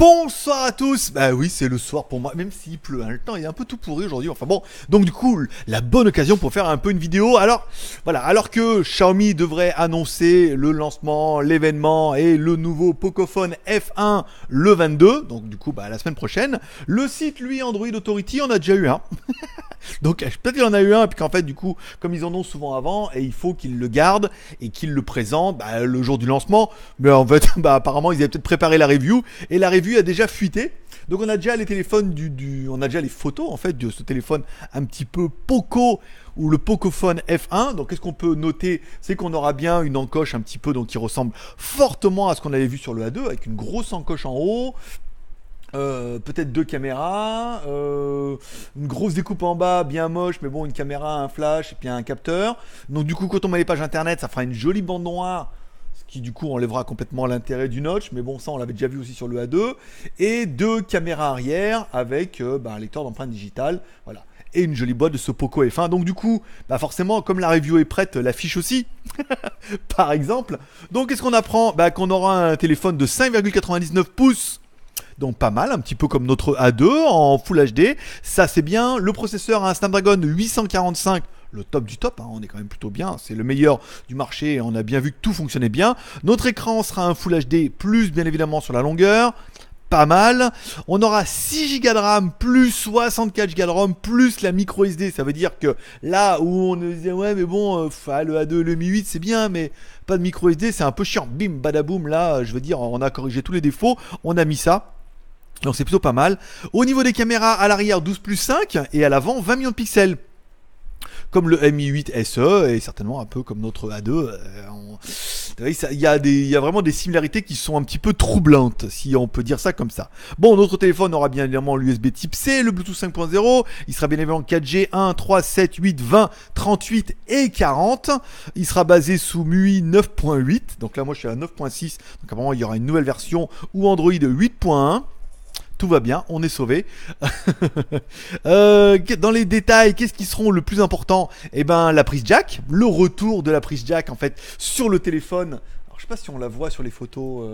Bonsoir à tous. Bah oui, c'est le soir pour moi, même s'il pleut, hein. Le temps est un peu tout pourri aujourd'hui. Enfin bon, donc du coup, la bonne occasion pour faire un peu une vidéo. Alors voilà, alors que Xiaomi devrait annoncer le lancement, l'événement et le nouveau Pocophone F1 le 22, donc du coup la semaine prochaine, le site lui Android Authority en a déjà eu un. Donc peut-être qu'il en a eu un, et puis qu'en fait du coup, comme ils en ont souvent avant, et il faut qu'ils le gardent et qu'ils le présentent le jour du lancement. Mais en fait, apparemment ils avaient peut-être préparé la review, et la review a déjà fuité. Donc on a déjà les téléphones on a déjà les photos en fait de ce téléphone un petit peu Poco, ou le Pocophone F1. Donc qu'est-ce qu'on peut noter, c'est qu'on aura bien une encoche un petit peu donc qui ressemble fortement à ce qu'on avait vu sur le A2, avec une grosse encoche en haut. Peut-être deux caméras, une grosse découpe en bas, bien moche, mais bon, une caméra, un flash et puis un capteur. Donc du coup, quand on met les pages internet, ça fera une jolie bande noire, ce qui du coup enlèvera complètement l'intérêt du notch, mais bon, ça on l'avait déjà vu aussi sur le A2. Et deux caméras arrière avec un lecteur d'empreintes digitales, voilà. Et une jolie boîte de ce Poco F1. Donc du coup, forcément, comme la review est prête, l'affiche aussi, par exemple. Donc qu'est-ce qu'on apprend? Qu'on aura un téléphone de 5,99 pouces. Donc pas mal, un petit peu comme notre A2 en Full HD. Ça c'est bien. Le processeur a un Snapdragon 845, le top du top, hein. On est quand même plutôt bien. C'est le meilleur du marché. On a bien vu que tout fonctionnait bien. Notre écran sera un Full HD, plus bien évidemment sur la longueur. Pas mal. On aura 6 Go de RAM plus 64 Go de ROM plus la micro SD. Ça veut dire que là où on disait ouais mais bon le A2 le Mi 8 c'est bien mais pas de micro SD c'est un peu chiant. Bim badaboum, là je veux dire on a corrigé tous les défauts. On a mis ça. Donc c'est plutôt pas mal. Au niveau des caméras, à l'arrière 12+5 et à l'avant 20 millions de pixels. Comme le Mi 8 SE et certainement un peu comme notre A2. Il y a vraiment des similarités qui sont un petit peu troublantes, si on peut dire ça comme ça. Bon, notre téléphone aura bien évidemment l'USB type C, le Bluetooth 5.0. Il sera bien évidemment 4G 1, 3, 7, 8, 20, 38 et 40. Il sera basé sous MUI 9.8. Donc là, moi je suis à 9.6. Donc apparemment, il y aura une nouvelle version ou Android 8.1. Tout va bien, on est sauvé. Dans les détails, qu'est-ce qui seront le plus important? La prise jack, le retour de la prise jack en fait sur le téléphone. Alors je sais pas si on la voit sur les photos.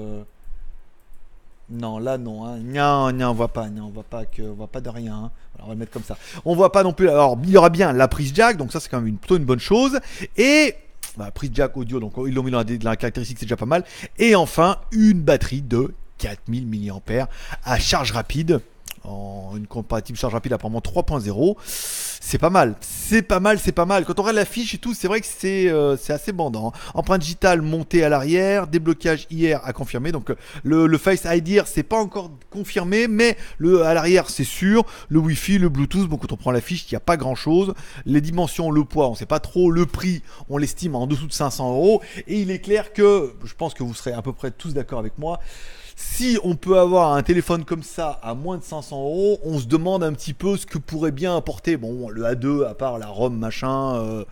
Non, là non, hein. Non, on voit pas, on voit pas de rien. Hein. Alors, on va le mettre comme ça. On voit pas non plus. Alors il y aura bien la prise jack, donc ça c'est quand même plutôt une bonne chose. Et prise jack audio, donc ils l'ont mis dans la caractéristique, c'est déjà pas mal. Et enfin une batterie de 4000 mAh à charge rapide, en une compatible charge rapide apparemment 3.0. C'est pas mal, c'est pas mal, c'est pas mal. Quand on regarde la fiche et tout, c'est vrai que c'est assez bandant. Empreinte digitale montée à l'arrière, déblocage IR à confirmer. Donc le Face ID c'est pas encore confirmé, mais à l'arrière c'est sûr. Le Wi-Fi, le Bluetooth, bon quand on prend la fiche, il n'y a pas grand chose. Les dimensions, le poids, on sait pas trop. Le prix, on l'estime en dessous de 500 €. Et il est clair que, je pense que vous serez à peu près tous d'accord avec moi, si on peut avoir un téléphone comme ça à moins de 500 €, on se demande un petit peu ce que pourrait bien apporter. Bon, le A2, à part la ROM machin,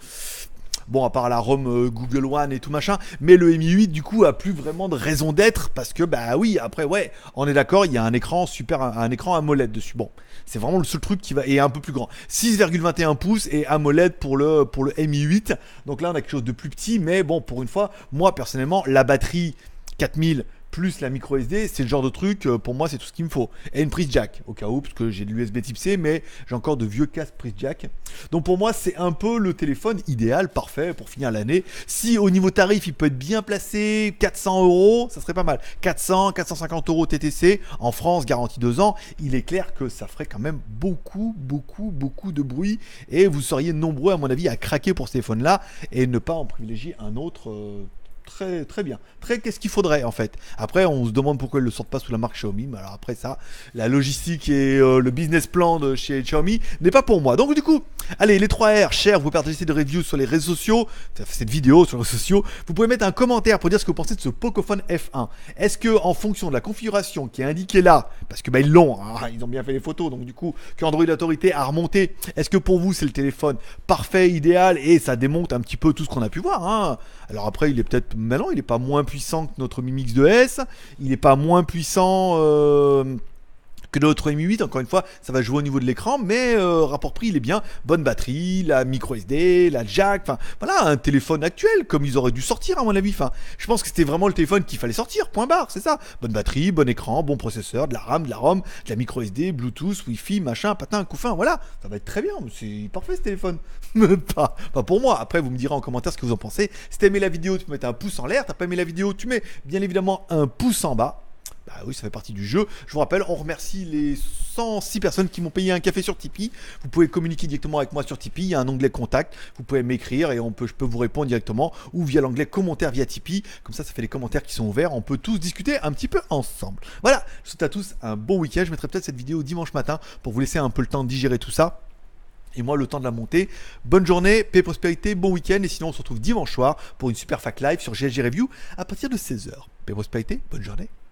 à part la ROM Google One et tout machin, mais le Mi 8 du coup a plus vraiment de raison d'être parce que oui, après ouais, on est d'accord, il y a un écran un écran AMOLED dessus. Bon, c'est vraiment le seul truc qui va est un peu plus grand. 6,21 pouces et AMOLED pour le Mi 8. Donc là on a quelque chose de plus petit, mais bon, pour une fois, moi personnellement, la batterie 4000 plus la micro SD, c'est le genre de truc, pour moi c'est tout ce qu'il me faut. Et une prise jack, au cas où, parce que j'ai de l'USB type C, mais j'ai encore de vieux casques prise jack. Donc pour moi c'est un peu le téléphone idéal, parfait pour finir l'année. Si au niveau tarif il peut être bien placé, 400 €, ça serait pas mal. 400, 450 € TTC, en France, garantie 2 ans, il est clair que ça ferait quand même beaucoup de bruit, et vous seriez nombreux à mon avis à craquer pour ce téléphone là, et ne pas en privilégier un autre. Très bien. Qu'est-ce qu'il faudrait en fait? Après, on se demande pourquoi ils le sortent pas sous la marque Xiaomi. Mais alors après ça, la logistique et le business plan de chez Xiaomi n'est pas pour moi. Donc du coup, allez, les 3 R, cher, vous partagez des reviews sur les réseaux sociaux, cette vidéo sur les réseaux sociaux. Vous pouvez mettre un commentaire pour dire ce que vous pensez de ce Pocophone F1. Est-ce que en fonction de la configuration qui est indiquée là, parce que ils l'ont, hein, ils ont bien fait les photos, donc du coup, qu'Android Authority a remonté, est-ce que pour vous c'est le téléphone parfait, idéal, et ça démonte un petit peu tout ce qu'on a pu voir, hein? Alors après, il est peut-être maintenant, il n'est pas moins puissant que notre Mi Mix 2S. Il n'est pas moins puissant que notre Mi 8. Encore une fois, ça va jouer au niveau de l'écran, mais rapport prix il est bien, bonne batterie, la micro SD, la jack, enfin voilà, un téléphone actuel comme ils auraient dû sortir à mon avis. Enfin, je pense que c'était vraiment le téléphone qu'il fallait sortir, point barre, c'est ça. Bonne batterie, bon écran, bon processeur, de la RAM, de la ROM, de la micro SD, Bluetooth, Wi-Fi, machin, patin, couffin, voilà, ça va être très bien, c'est parfait ce téléphone. pas pour moi. Après vous me direz en commentaire ce que vous en pensez. Si t'as aimé la vidéo, tu peux mettre un pouce en l'air, t'as pas aimé la vidéo, tu mets bien évidemment un pouce en bas. Bah oui, ça fait partie du jeu. Je vous rappelle, on remercie les 106 personnes qui m'ont payé un café sur Tipeee. Vous pouvez communiquer directement avec moi sur Tipeee. Il y a un onglet contact. Vous pouvez m'écrire et je peux vous répondre directement ou via l'onglet commentaires via Tipeee. Comme ça fait les commentaires qui sont ouverts. On peut tous discuter un petit peu ensemble. Voilà, je vous souhaite à tous un bon week-end. Je mettrai peut-être cette vidéo dimanche matin pour vous laisser un peu le temps de digérer tout ça. Et moi, le temps de la monter. Bonne journée, paix, prospérité, bon week-end. Et sinon, on se retrouve dimanche soir pour une super fac live sur GLG Review à partir de 16h. Paix, prospérité, bonne journée.